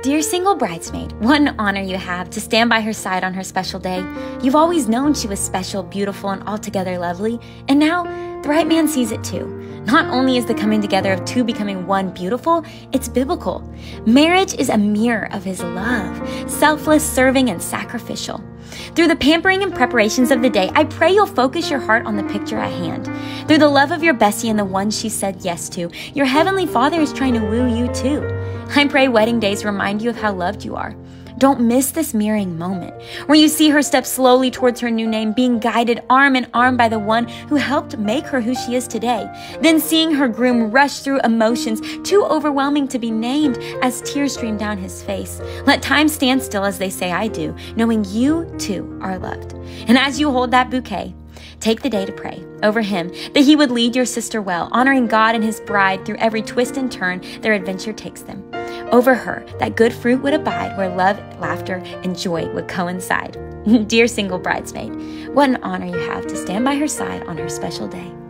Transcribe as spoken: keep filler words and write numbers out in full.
Dear single bridesmaid, what an honor you have to stand by her side on her special day. You've always known she was special, beautiful, and altogether lovely, and now the right man sees it too. Not only is the coming together of two becoming one beautiful, it's biblical. Marriage is a mirror of his love, selfless, serving, and sacrificial. Through the pampering and preparations of the day, I pray you'll focus your heart on the picture at hand. Through the love of your bestie and the one she said yes to, your heavenly Father is trying to woo you too. I pray wedding days remind you of how loved you are. Don't miss this mirroring moment where you see her step slowly towards her new name, being guided arm in arm by the one who helped make her who she is today. Then seeing her groom rush through emotions too overwhelming to be named as tears stream down his face. Let time stand still as they say I do, knowing you too are loved. And as you hold that bouquet, take the day to pray over him that he would lead your sister well, honoring God and his bride through every twist and turn their adventure takes them. Over her, that good fruit would abide where love, laughter, and joy would coincide. Dear single bridesmaid, what an honor you have to stand by her side on her special day.